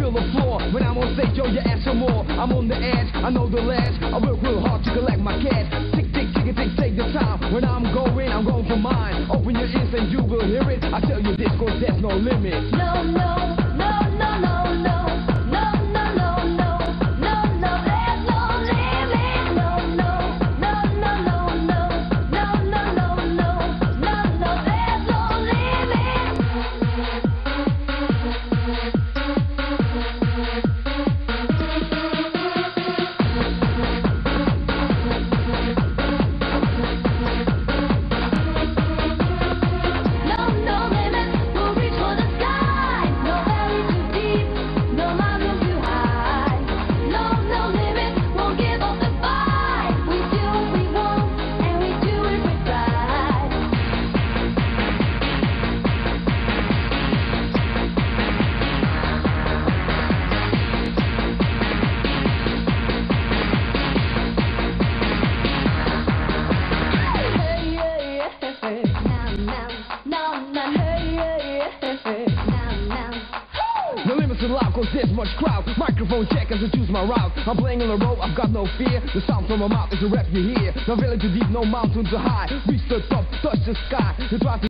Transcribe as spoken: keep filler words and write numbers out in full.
feel the floor. When I'm on stage, yo, you ask for more. I'm on the edge, I know the ledge. I work real hard to collect my cash. Tick, tick, tick, tick, take the time. When I'm going, I'm going for mine. Open your ears and you will hear it. I tell you this, cause there's no limit. No, no, no, no, no, no. No, no, no, no. No, no, there's no limit. No, no, no, no, no, no. No, no, no, no. No, no, there's no limit. No, no limit. We'll reach for the sky. No valley too deep. No mountain too high. No, no limit. Won't give up the fight. We do what we want, and we do it with pride. Hey, yeah, yeah. Now, now, now, now. Hey, yeah, yeah. Now, now. No limits to loud, cause there's much crowd. Microphone check as I choose my route. I'm playing on the road, I've got no fear. The sound from my mouth is a rap you hear. No valley too deep, no mountain too high. Reach the top, touch the sky. You try to